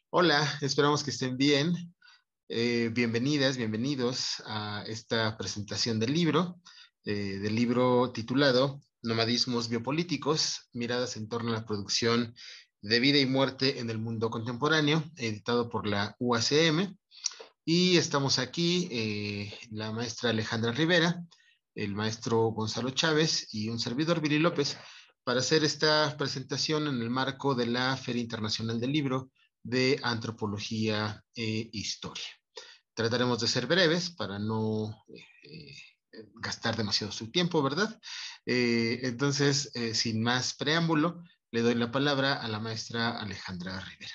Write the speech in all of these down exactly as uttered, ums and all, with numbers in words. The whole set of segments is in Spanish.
Hola, esperamos que estén bien. Eh, bienvenidas, bienvenidos a esta presentación del libro, eh, del libro titulado Nomadismos biopolíticos, miradas en torno a la producción de vida y muerte en el mundo contemporáneo, editado por la U A C M. Y estamos aquí, eh, la maestra Alejandra Rivera, el maestro Gonzalo Chávez y un servidor, Vili López, para hacer esta presentación en el marco de la Feria Internacional del Libro de Antropología e Historia. Trataremos de ser breves para no eh, eh, gastar demasiado su tiempo, ¿verdad? Eh, entonces, eh, sin más preámbulo, le doy la palabra a la maestra Alejandra Rivera.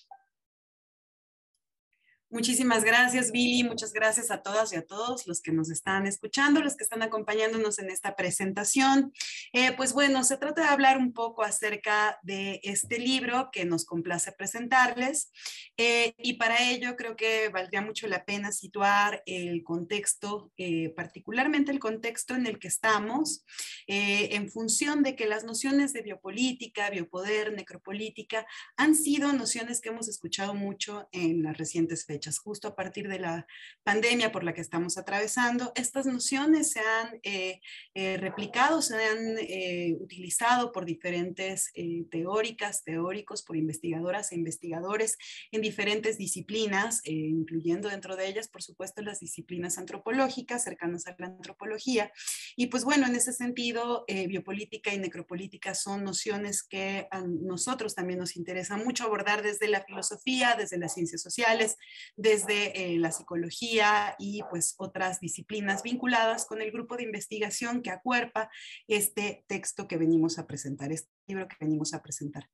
Muchísimas gracias, Billy. Muchas gracias a todas y a todos los que nos están escuchando, los que están acompañándonos en esta presentación. Eh, pues bueno, se trata de hablar un poco acerca de este libro que nos complace presentarles. Eh, y para ello creo que valdría mucho la pena situar el contexto, eh, particularmente el contexto en el que estamos, eh, en función de que las nociones de biopolítica, biopoder, necropolítica han sido nociones que hemos escuchado mucho en las recientes fechas. Justo a partir de la pandemia por la que estamos atravesando, estas nociones se han eh, eh, replicado, se han eh, utilizado por diferentes eh, teóricas, teóricos, por investigadoras e investigadores en diferentes disciplinas, eh, incluyendo dentro de ellas, por supuesto, las disciplinas antropológicas cercanas a la antropología. Y pues bueno, en ese sentido, eh, biopolítica y necropolítica son nociones que a nosotros también nos interesa mucho abordar desde la filosofía, desde las ciencias sociales, desde eh, la psicología y pues otras disciplinas vinculadas con el grupo de investigación que acuerpa este texto que venimos a presentar, este libro que venimos a presentar.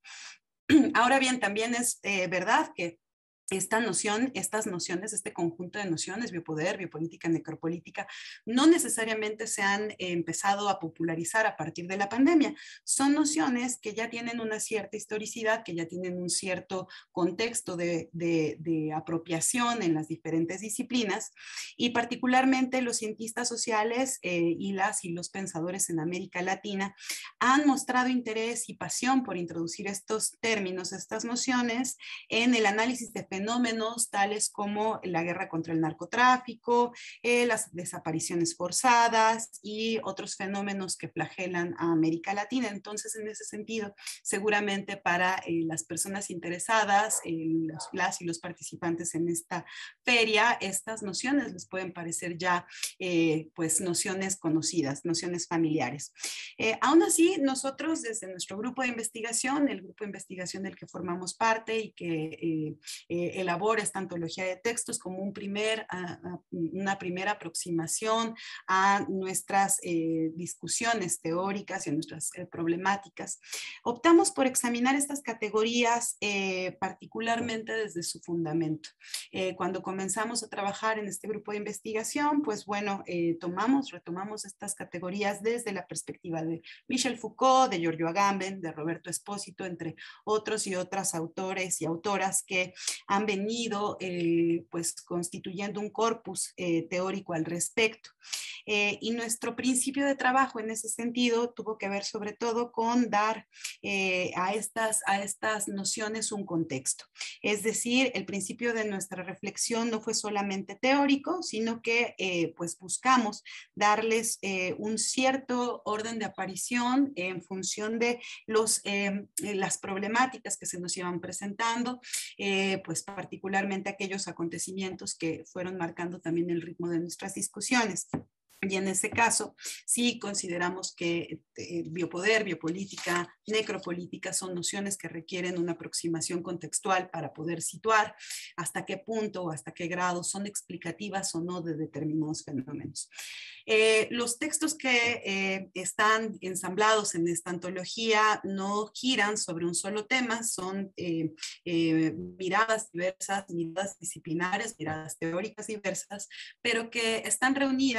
Ahora bien, también es eh, verdad que esta noción, estas nociones, este conjunto de nociones, biopoder, biopolítica, necropolítica, no necesariamente se han eh, empezado a popularizar a partir de la pandemia. Son nociones que ya tienen una cierta historicidad, que ya tienen un cierto contexto de, de, de apropiación en las diferentes disciplinas, y particularmente los cientistas sociales eh, y las y los pensadores en América Latina han mostrado interés y pasión por introducir estos términos, estas nociones, en el análisis de fenómenos tales como la guerra contra el narcotráfico, eh, las desapariciones forzadas y otros fenómenos que flagelan a América Latina. Entonces, en ese sentido, seguramente para eh, las personas interesadas, eh, los, las y los participantes en esta feria, estas nociones les pueden parecer ya eh, pues nociones conocidas, nociones familiares. Eh, aún así, nosotros desde nuestro grupo de investigación, el grupo de investigación del que formamos parte y que eh, eh, elabora esta antología de textos como un primer, a, a, una primera aproximación a nuestras eh, discusiones teóricas y a nuestras eh, problemáticas, optamos por examinar estas categorías eh, particularmente desde su fundamento. Eh, cuando comenzamos a trabajar en este grupo de investigación, pues bueno, eh, tomamos, retomamos estas categorías desde la perspectiva de Michel Foucault, de Giorgio Agamben, de Roberto Espósito, entre otros y otras autores y autoras que han venido eh, pues constituyendo un corpus eh, teórico al respecto. Eh, y nuestro principio de trabajo en ese sentido tuvo que ver sobre todo con dar eh, a, estas, a estas nociones un contexto. Es decir, el principio de nuestra reflexión no fue solamente teórico, sino que eh, pues buscamos darles eh, un cierto orden de aparición en función de los, eh, las problemáticas que se nos iban presentando, eh, pues particularmente aquellos acontecimientos que fueron marcando también el ritmo de nuestras discusiones. Y en ese caso, sí consideramos que eh, biopoder, biopolítica, necropolítica son nociones que requieren una aproximación contextual para poder situar hasta qué punto o hasta qué grado son explicativas o no de determinados fenómenos. Eh, los textos que eh, están ensamblados en esta antología no giran sobre un solo tema, son eh, eh, miradas diversas, miradas disciplinares, miradas teóricas diversas, pero que están reunidas, me parece,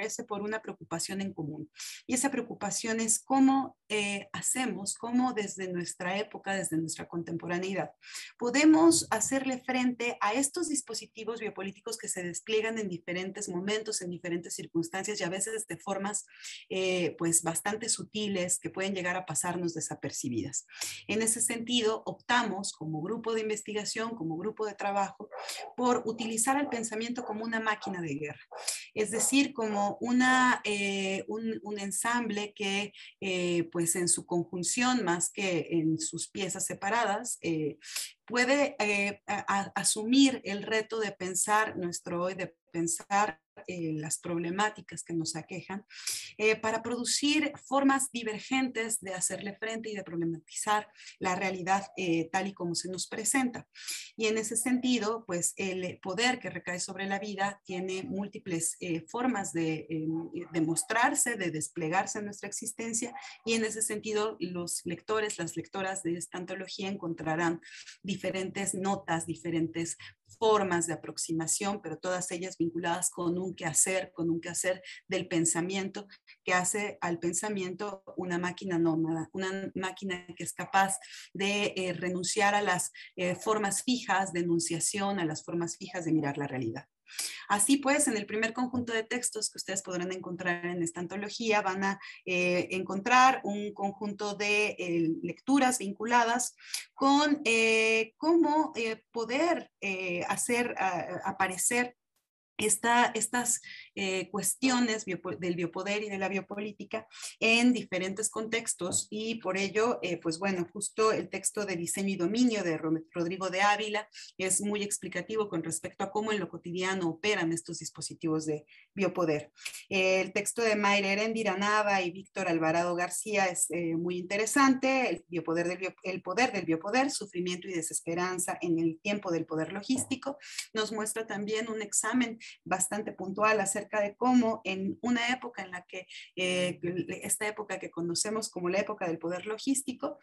parece por una preocupación en común. Y esa preocupación es cómo eh, hacemos, cómo desde nuestra época, desde nuestra contemporaneidad, podemos hacerle frente a estos dispositivos biopolíticos que se despliegan en diferentes momentos, en diferentes circunstancias y a veces de formas eh, pues bastante sutiles que pueden llegar a pasarnos desapercibidas. En ese sentido, optamos como grupo de investigación, como grupo de trabajo, por utilizar el pensamiento como una máquina de guerra, es decir, como una, eh, un, un ensamble que eh, pues en su conjunción más que en sus piezas separadas eh, puede eh, a, a, asumir el reto de pensar nuestro hoy, de pensar eh, las problemáticas que nos aquejan, eh, para producir formas divergentes de hacerle frente y de problematizar la realidad eh, tal y como se nos presenta. Y en ese sentido, pues el poder que recae sobre la vida tiene múltiples eh, formas de, eh, de mostrarse, de desplegarse en nuestra existencia, y en ese sentido los lectores, las lectoras de esta antología encontrarán diferentes notas, diferentes formas de aproximación, pero todas ellas vinculadas con un quehacer, con un quehacer del pensamiento, que hace al pensamiento una máquina nómada, una máquina que es capaz de eh, renunciar a las eh, formas fijas de enunciación, a las formas fijas de mirar la realidad. Así pues, en el primer conjunto de textos que ustedes podrán encontrar en esta antología, van a eh, encontrar un conjunto de eh, lecturas vinculadas con eh, cómo eh, poder eh, hacer a, aparecer Esta, estas eh, cuestiones bio, del biopoder y de la biopolítica en diferentes contextos, y por ello, eh, pues bueno, justo el texto de Diseño y Dominio de Rodrigo de Ávila es muy explicativo con respecto a cómo en lo cotidiano operan estos dispositivos de biopoder. Eh, el texto de Mayra Heréndira Nava y Víctor Alvarado García es eh, muy interesante, el, biopoder del bio, el poder del biopoder, sufrimiento y desesperanza en el tiempo del poder logístico. Nos muestra también un examen bastante puntual acerca de cómo en una época en la que, eh, esta época que conocemos como la época del poder logístico,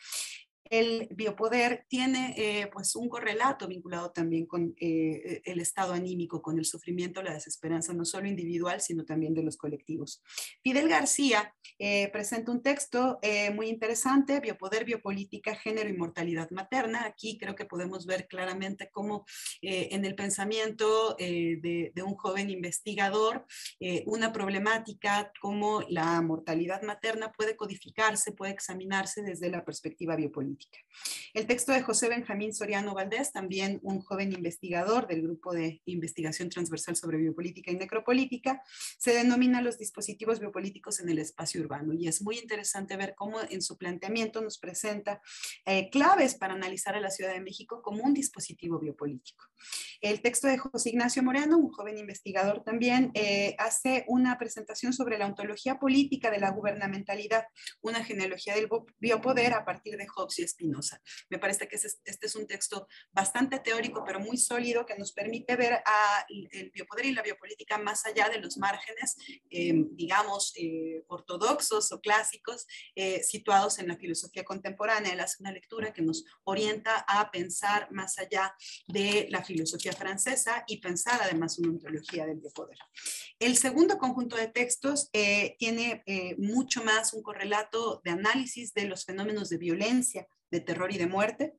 el biopoder tiene eh, pues un correlato vinculado también con eh, el estado anímico, con el sufrimiento, la desesperanza, no solo individual, sino también de los colectivos. Fidel García eh, presenta un texto eh, muy interesante, Biopoder, Biopolítica, Género y Mortalidad Materna. Aquí creo que podemos ver claramente cómo eh, en el pensamiento eh, de, de un joven investigador, eh, una problemática como la mortalidad materna puede codificarse, puede examinarse desde la perspectiva biopolítica. El texto de José Benjamín Soriano Valdés, también un joven investigador del Grupo de Investigación Transversal sobre Biopolítica y Necropolítica, se denomina Los dispositivos biopolíticos en el espacio urbano, y es muy interesante ver cómo en su planteamiento nos presenta eh, claves para analizar a la Ciudad de México como un dispositivo biopolítico. El texto de José Ignacio Moreno, un joven investigador también, eh, hace una presentación sobre la ontología política de la gubernamentalidad, una genealogía del biopoder a partir de Hobbes y Spinoza. Me parece que este es un texto bastante teórico, pero muy sólido, que nos permite ver a el biopoder y la biopolítica más allá de los márgenes, eh, digamos, eh, ortodoxos o clásicos, eh, situados en la filosofía contemporánea. Él hace una lectura que nos orienta a pensar más allá de la filosofía francesa y pensar además una ontología del biopoder. El segundo conjunto de textos eh, tiene eh, mucho más un correlato de análisis de los fenómenos de violencia, de terror y de muerte.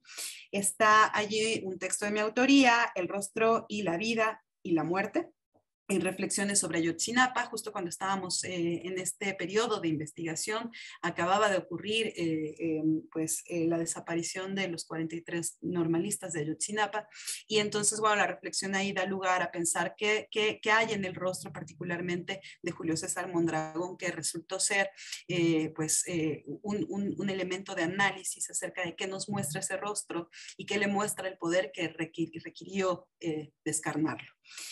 Está allí un texto de mi autoría, El rostro y la vida y la muerte, en reflexiones sobre Ayotzinapa. Justo cuando estábamos eh, en este periodo de investigación, acababa de ocurrir eh, eh, pues, eh, la desaparición de los cuarenta y tres normalistas de Ayotzinapa, y entonces, bueno, la reflexión ahí da lugar a pensar qué, qué, qué hay en el rostro particularmente de Julio César Mondragón, que resultó ser eh, pues, eh, un, un, un elemento de análisis acerca de qué nos muestra ese rostro y qué le muestra el poder que requir, requirió eh, descarnarlo.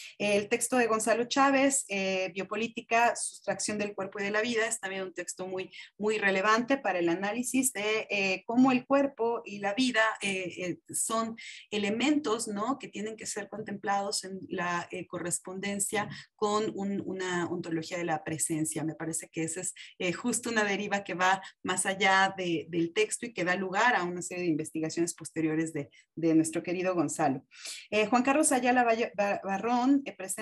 El texto de Gonzalo Chávez, eh, Biopolítica, Sustracción del Cuerpo y de la Vida, es también un texto muy, muy relevante para el análisis de eh, cómo el cuerpo y la vida eh, eh, son elementos, ¿no?, que tienen que ser contemplados en la eh, correspondencia con un, una ontología de la presencia. Me parece que esa es eh, justo una deriva que va más allá de, del texto y que da lugar a una serie de investigaciones posteriores de, de nuestro querido Gonzalo. Eh, Juan Carlos Ayala Barrón eh, presenta Transfiguración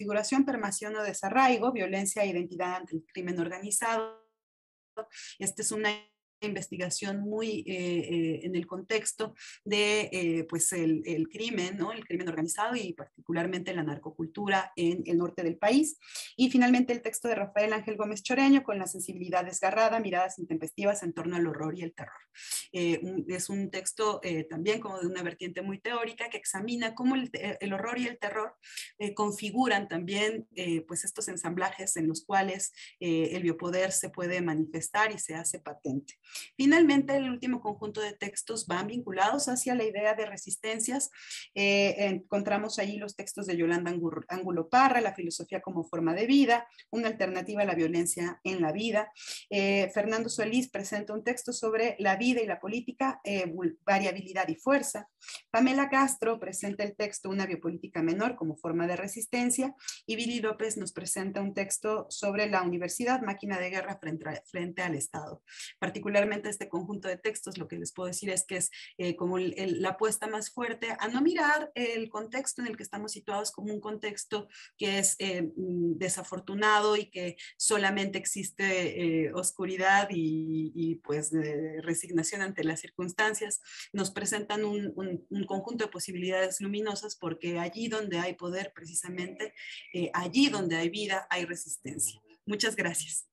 configuración, permeación o desarraigo, violencia e identidad ante el crimen organizado. Esta es una investigación muy eh, eh, en el contexto de eh, pues el, el crimen, ¿no? El crimen organizado y particularmente la narcocultura en el norte del país. Y finalmente el texto de Rafael Ángel Gómez Choreño con la sensibilidad desgarrada, miradas intempestivas en torno al horror y el terror. Eh, un, es un texto eh, también como de una vertiente muy teórica que examina cómo el, el horror y el terror eh, configuran también eh, pues estos ensamblajes en los cuales eh, el biopoder se puede manifestar y se hace patente. Finalmente, el último conjunto de textos van vinculados hacia la idea de resistencias. Eh, encontramos allí los textos de Yolanda Ángulo Parra, La filosofía como forma de vida, una alternativa a la violencia en la vida. Eh, Fernando Solís presenta un texto sobre la vida y la política, eh, variabilidad y fuerza. Pamela Castro presenta el texto Una biopolítica menor como forma de resistencia. Y Billy López nos presenta un texto sobre la universidad, máquina de guerra frente, a, frente al Estado. Particularmente este conjunto de textos, lo que les puedo decir es que es eh, como el, el, la apuesta más fuerte a no mirar el contexto en el que estamos situados como un contexto que es eh, desafortunado y que solamente existe eh, oscuridad y, y pues eh, resignación ante las circunstancias. Nos presentan un, un, un conjunto de posibilidades luminosas porque allí donde hay poder, precisamente, eh, allí donde hay vida, hay resistencia. Muchas gracias.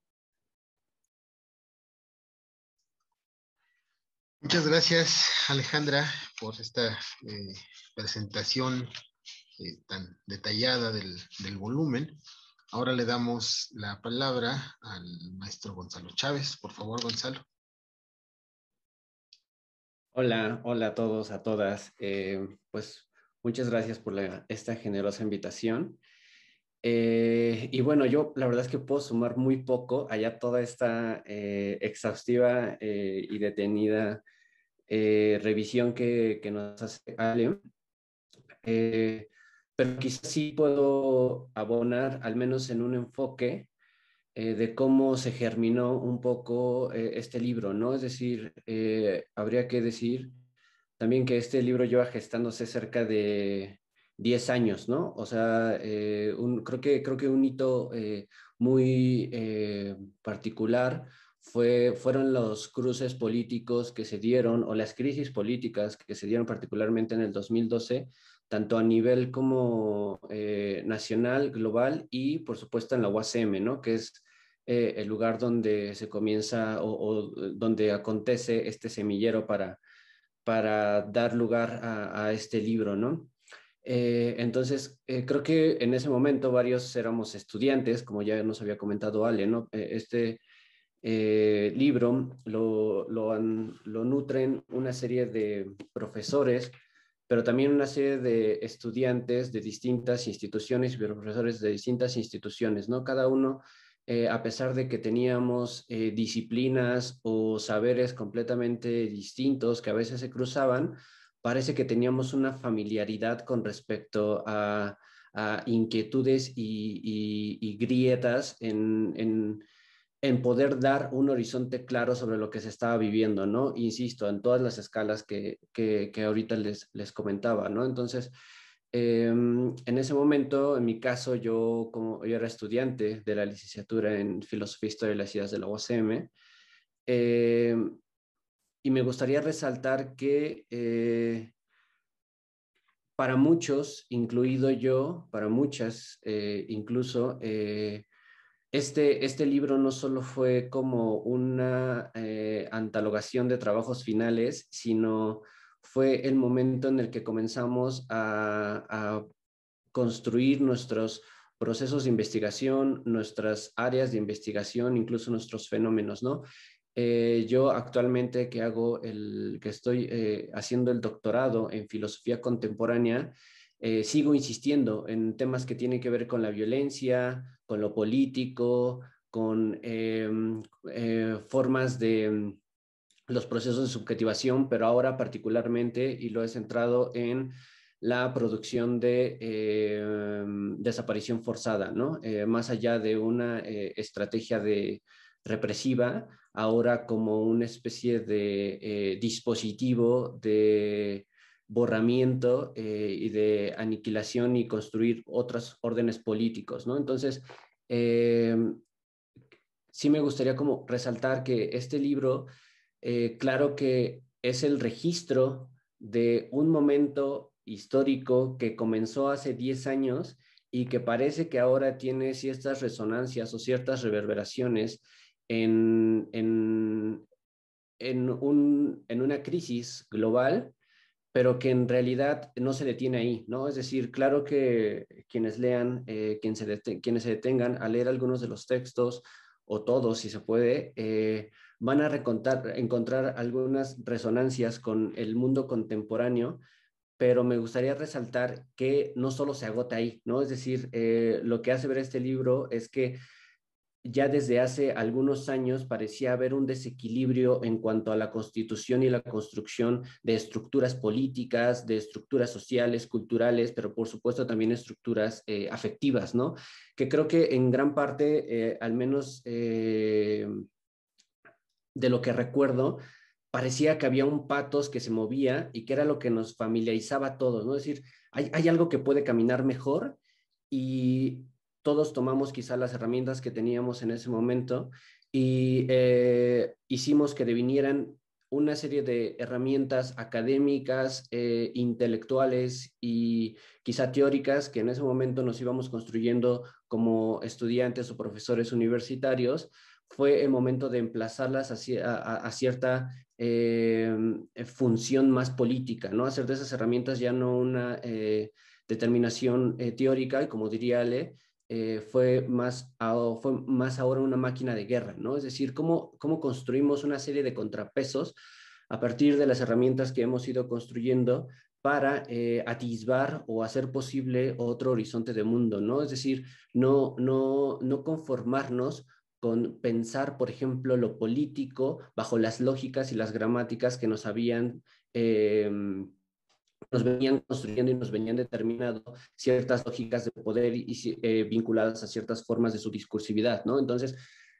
Muchas gracias, Alejandra, por esta eh, presentación eh, tan detallada del, del volumen. Ahora le damos la palabra al maestro Gonzalo Chávez. Por favor, Gonzalo. Hola, hola a todos, a todas. Eh, pues muchas gracias por la, esta generosa invitación. Eh, y bueno, yo la verdad es que puedo sumar muy poco allá toda esta eh, exhaustiva eh, y detenida eh, revisión que, que nos hace Ale. Eh, pero quizás sí puedo abonar, al menos en un enfoque, eh, de cómo se germinó un poco eh, este libro, ¿no? Es decir, eh, habría que decir también que este libro lleva gestándose cerca de diez años, ¿no? O sea, eh, un, creo, que, creo que un hito eh, muy eh, particular fue, fueron los cruces políticos que se dieron o las crisis políticas que se dieron particularmente en el dos mil doce, tanto a nivel como eh, nacional, global y por supuesto en la U A C M, ¿no? Que es eh, el lugar donde se comienza o, o donde acontece este semillero para para dar lugar a, a este libro, ¿no? Eh, entonces, eh, creo que en ese momento varios éramos estudiantes, como ya nos había comentado Ale, ¿no? Eh, este eh, libro lo, lo, han, lo nutren una serie de profesores, pero también una serie de estudiantes de distintas instituciones y profesores de distintas instituciones, ¿no? Cada uno eh, a pesar de que teníamos eh, disciplinas o saberes completamente distintos que a veces se cruzaban, parece que teníamos una familiaridad con respecto a, a inquietudes y, y, y grietas en, en, en, poder dar un horizonte claro sobre lo que se estaba viviendo, ¿no? Insisto, en todas las escalas que, que, que ahorita les, les comentaba, ¿no? Entonces, Eh, en ese momento, en mi caso, yo, como yo era estudiante de la licenciatura en Filosofía e Historia de las Ideas de la U A C M, eh, y me gustaría resaltar que eh, para muchos, incluido yo, para muchas eh, incluso, eh, este, este libro no solo fue como una eh, antologación de trabajos finales, sino fue el momento en el que comenzamos a, a construir nuestros procesos de investigación, nuestras áreas de investigación, incluso nuestros fenómenos, ¿no? Eh, yo actualmente que hago el, que estoy eh, haciendo el doctorado en filosofía contemporánea, eh, sigo insistiendo en temas que tienen que ver con la violencia, con lo político, con eh, eh, formas de los procesos de subjetivación, pero ahora particularmente, y lo he centrado en la producción de eh, desaparición forzada, ¿no? Eh, más allá de una eh, estrategia de represiva, ahora como una especie de eh, dispositivo de, borramiento eh, y de aniquilación y construir otros órdenes políticos, ¿no? Entonces, eh, sí me gustaría como resaltar que este libro, eh, claro que es el registro de un momento histórico que comenzó hace diez años y que parece que ahora tiene ciertas resonancias o ciertas reverberaciones en, en, en, un, en una crisis global, pero que en realidad no se detiene ahí, ¿no? Es decir, claro que quienes lean, eh, quien se deten- quienes se detengan a leer algunos de los textos, o todos, si se puede, eh, van a recontar, encontrar algunas resonancias con el mundo contemporáneo, pero me gustaría resaltar que no solo se agota ahí, ¿no? Es decir, eh, lo que hace ver este libro es que ya desde hace algunos años parecía haber un desequilibrio en cuanto a la constitución y la construcción de estructuras políticas, de estructuras sociales, culturales, pero por supuesto también estructuras eh, afectivas, ¿no? Que creo que en gran parte, eh, al menos eh, de lo que recuerdo, parecía que había un patos que se movía y que era lo que nos familiarizaba a todos, ¿no? Es decir, hay, hay algo que puede caminar mejor y todos tomamos quizá las herramientas que teníamos en ese momento y eh, hicimos que devinieran una serie de herramientas académicas, eh, intelectuales y quizá teóricas que en ese momento nos íbamos construyendo como estudiantes o profesores universitarios. Fue el momento de emplazarlas a, a, a cierta eh, función más política, ¿no? Hacer de esas herramientas ya no una eh, determinación eh, teórica, y como diría Ale, eh, fue, más a, fue más ahora una máquina de guerra, ¿no? Es decir, cómo, cómo construimos una serie de contrapesos a partir de las herramientas que hemos ido construyendo para eh, atisbar o hacer posible otro horizonte de mundo, ¿no? Es decir, no, no, no conformarnos con pensar, por ejemplo, lo político bajo las lógicas y las gramáticas que nos habían, eh, nos venían construyendo y nos venían determinando ciertas lógicas de poder y, eh, vinculadas a ciertas formas de su discursividad, ¿no? Entonces,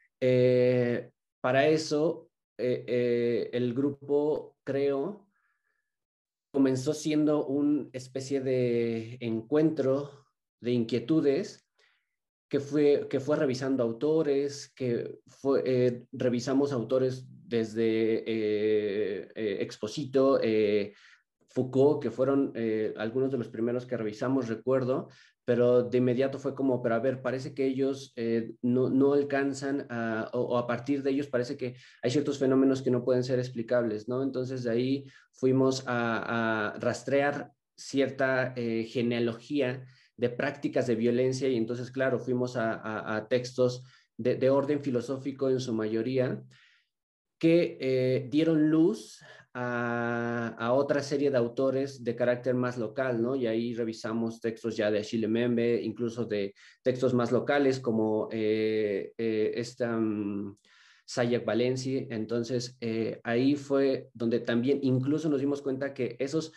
eh, para eso, eh, eh, el grupo, creo, comenzó siendo una especie de encuentro de inquietudes que fue, que fue revisando autores, que fue, eh, revisamos autores desde eh, eh, Exposito, eh, Foucault, que fueron eh, algunos de los primeros que revisamos, recuerdo, pero de inmediato fue como, pero a ver, parece que ellos eh, no, no alcanzan a, o, o a partir de ellos parece que hay ciertos fenómenos que no pueden ser explicables, ¿no? Entonces de ahí fuimos a, a rastrear cierta eh, genealogía de prácticas de violencia y entonces, claro, fuimos a, a, a textos de, de, orden filosófico en su mayoría que eh, dieron luz a, a, otra serie de autores de carácter más local, ¿no? Y ahí revisamos textos ya de Achille Mbembe, incluso de textos más locales como eh, eh, esta... Um, Sayak Valenci. Entonces, eh, ahí fue donde también incluso nos dimos cuenta que esos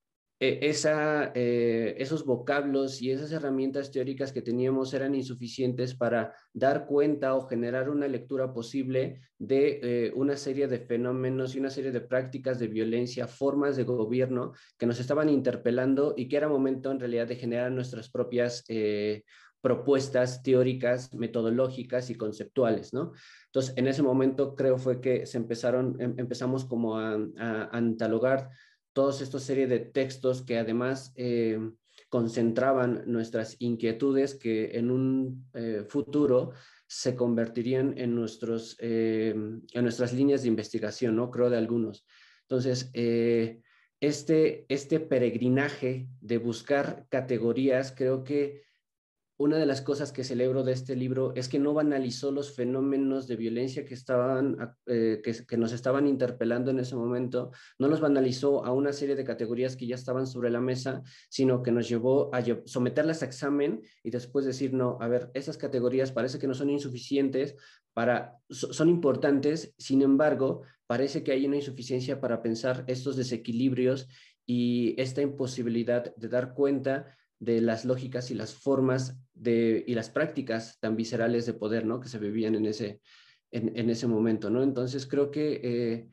esa, eh, esos vocablos y esas herramientas teóricas que teníamos eran insuficientes para dar cuenta o generar una lectura posible de eh, una serie de fenómenos y una serie de prácticas de violencia, formas de gobierno que nos estaban interpelando y que era momento en realidad de generar nuestras propias eh, propuestas teóricas, metodológicas y conceptuales, ¿no? Entonces, en ese momento creo fue que se empezaron, em, empezamos como a, a, a antalogar todos estos serie de textos que además eh, concentraban nuestras inquietudes que en un eh, futuro se convertirían en, nuestros, eh, en nuestras líneas de investigación, ¿no? Creo de algunos. Entonces, eh, este, este peregrinaje de buscar categorías, creo que una de las cosas que celebro de este libro es que no banalizó los fenómenos de violencia que, estaban, eh, que, que nos estaban interpelando en ese momento, no los banalizó a una serie de categorías que ya estaban sobre la mesa, sino que nos llevó a someterlas a examen y después decir, no, a ver, esas categorías parece que no son insuficientes, para, son importantes, sin embargo, parece que hay una insuficiencia para pensar estos desequilibrios y esta imposibilidad de dar cuenta de las lógicas y las formas de, y las prácticas tan viscerales de poder, ¿no? Que se vivían en ese, en, en ese momento, ¿no? Entonces creo que eh,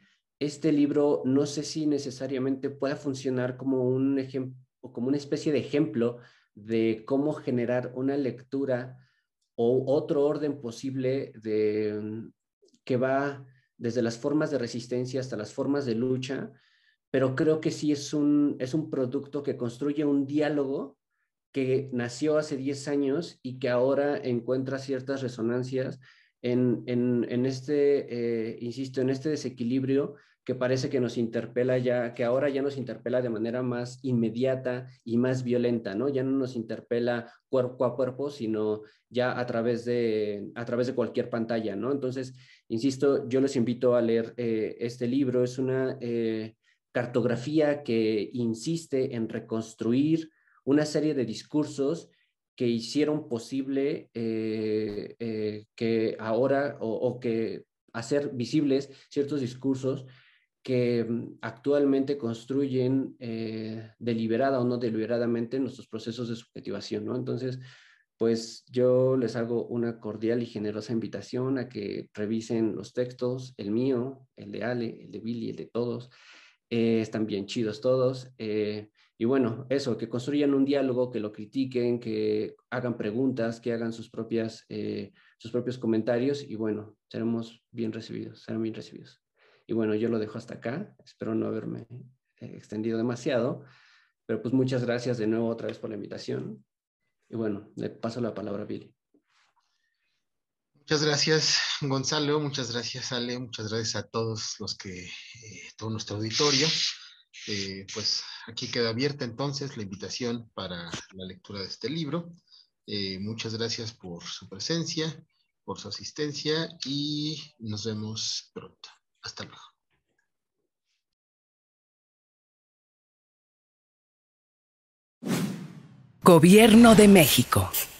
este libro no sé si necesariamente pueda funcionar como un ejemplo, como una especie de ejemplo de cómo generar una lectura o otro orden posible de, que va desde las formas de resistencia hasta las formas de lucha, pero creo que sí es un, es un producto que construye un diálogo que nació hace diez años y que ahora encuentra ciertas resonancias en, en, en este, eh, insisto, en este desequilibrio que parece que nos interpela ya, que ahora ya nos interpela de manera más inmediata y más violenta, ¿no? Ya no nos interpela cuerpo a cuerpo, sino ya a través de, a través de cualquier pantalla, ¿no? Entonces, insisto, yo les invito a leer eh, este libro. Es una eh, cartografía que insiste en reconstruir una serie de discursos que hicieron posible eh, eh, que ahora o, o que hacer visibles ciertos discursos que actualmente construyen eh, deliberada o no deliberadamente nuestros procesos de subjetivación, ¿no? Entonces, pues yo les hago una cordial y generosa invitación a que revisen los textos, el mío, el de Ale, el de Billy, el de todos. Eh, están bien chidos todos. Eh, y bueno, eso, que construyan un diálogo, que lo critiquen, que hagan preguntas, que hagan sus, propias, eh, sus propios comentarios y bueno, seremos bien recibidos, serán bien recibidos. Y bueno, yo lo dejo hasta acá. Espero no haberme eh, extendido demasiado, pero pues muchas gracias de nuevo otra vez por la invitación. Y bueno, le paso la palabra a Billy. Muchas gracias, Gonzalo. Muchas gracias, Ale. Muchas gracias a todos los que, eh, todo nuestro auditorio. Eh, pues aquí queda abierta entonces la invitación para la lectura de este libro. Eh, muchas gracias por su presencia, por su asistencia y nos vemos pronto. Hasta luego. Gobierno de México.